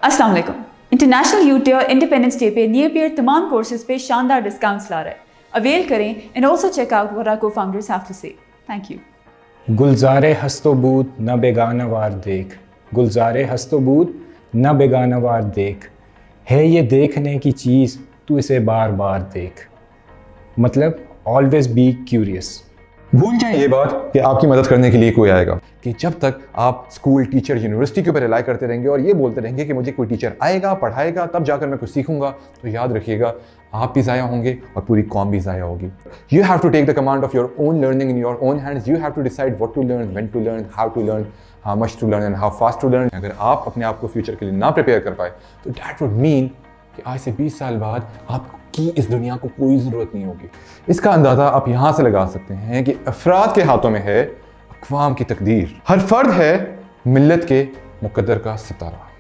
अस्सलाम वालेकुम। International youth day और इंडिपेंडेंस डे पे नियर पेयर तमाम कोर्सेज पे शानदार डिस्काउंट्स ला रहा है। अवेल करें and also check out what our co-founders have to say. Thank you. गुलजारे हस्तोबूत न बेगाना वार देख, गुलजारे हस्तोबूत न बेगाना वार देख, है ये देखने की चीज़ तू इसे बार बार देख। मतलब ऑलवेज बी क्यूरियस। भूल जाएं ये बात कि आपकी मदद करने के लिए कोई आएगा, कि जब तक आप स्कूल, टीचर, यूनिवर्सिटी के ऊपर रिलाई करते रहेंगे और ये बोलते रहेंगे कि मुझे कोई टीचर आएगा, पढ़ाएगा, तब जाकर मैं कुछ सीखूंगा, तो याद रखिएगा आप भी ज़ाया होंगे और पूरी कौम भी ज़ाया होगी। You have to take the command of your own learning in your own hands. You have to decide what to learn, when to learn, how to learn, how much to learn and how fast to learn. अगर आप अपने आप को future के लिए ना prepare कर पाए तो दैट वुड मीन कि आज से 20 साल बाद आपकी इस दुनिया को कोई ज़रूरत नहीं होगी। इसका अंदाज़ा आप यहाँ से लगा सकते हैं कि अफराद के हाथों में है अक़वाम की तकदीर। हर फर्द है मिल्लत के मुक़द्दर का सितारा।